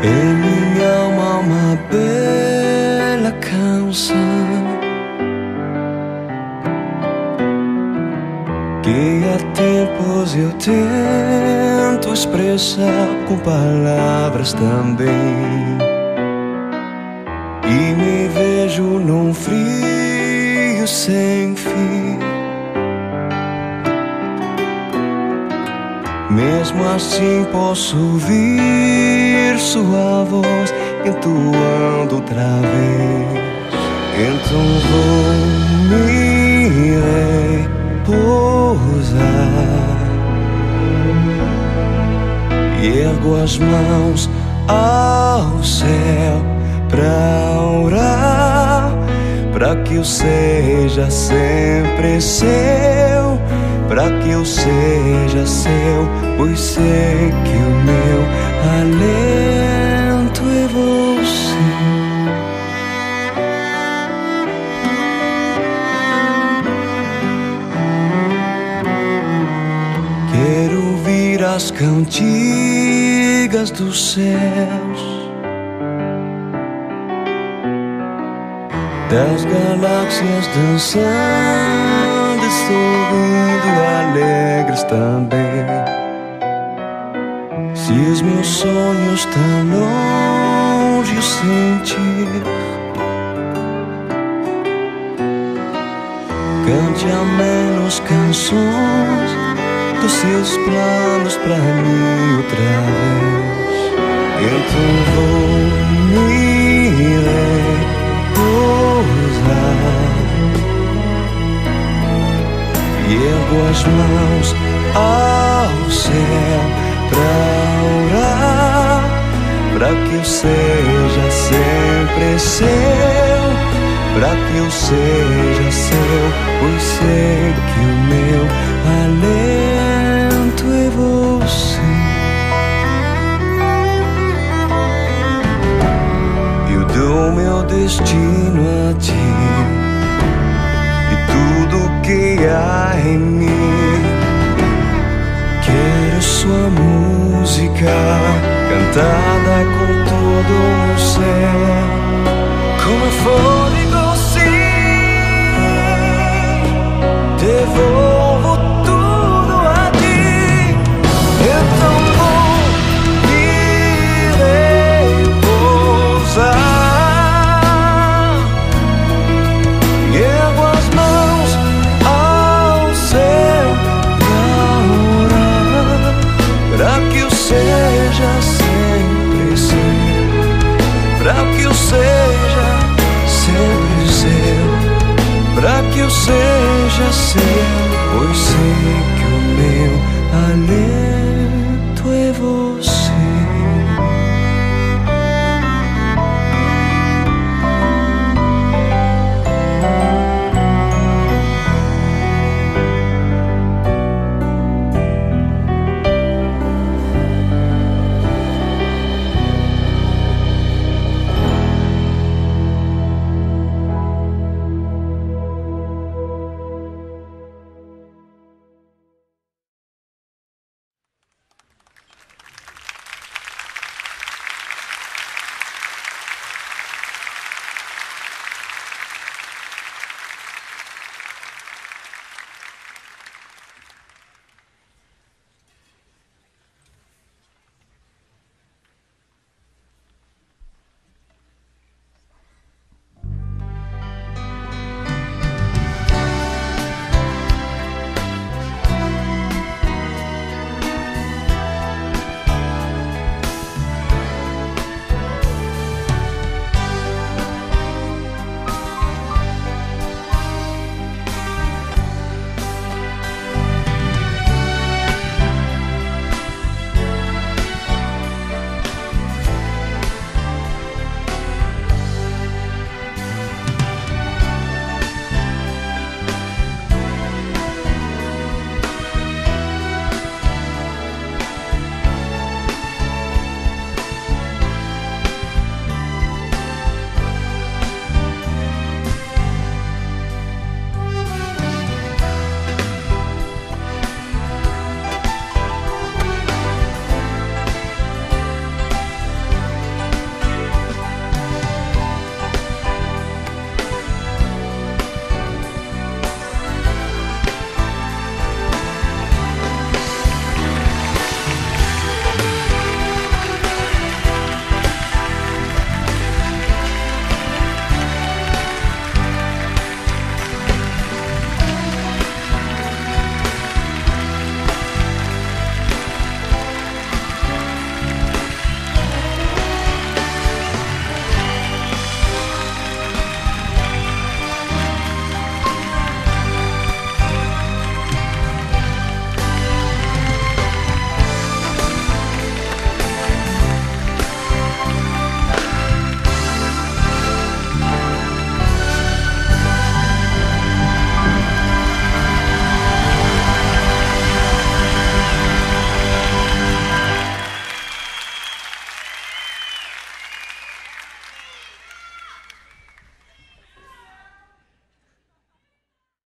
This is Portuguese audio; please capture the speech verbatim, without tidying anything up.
Em minha alma uma bela canção que há tempos eu tento expressar com palavras também, e me vejo num frio sem fim. Mesmo assim posso ouvir sua voz entoando outra vez. Então vou me repousar e ergo as mãos ao céu pra orar, pra que eu seja sempre seu, pra que eu seja seu, pois sei que o meu alento é você. Quero ouvir as cantigas dos céus, das galáxias dançando e sorrindo alegres também. Se os meus sonhos tão longe eu sentir, cante a menos canções dos seus planos pra mim outra vez. Então vou me repousar e ergo as mãos ao céu pra orar, pra que eu seja sempre seu, pra que eu seja seu, pois sei que o meu alento é você. Eu dou meu destino a ti e tudo que há em mim. Quero sua música cantada com todo o meu ser, como fôlego sim, devolvo tudo a ti. Então vou me repousar e ergo as mãos ao céu pra que eu seja sempre seu, pra que eu seja sempre seu, pra que eu seja seu, pois sei que o meu alento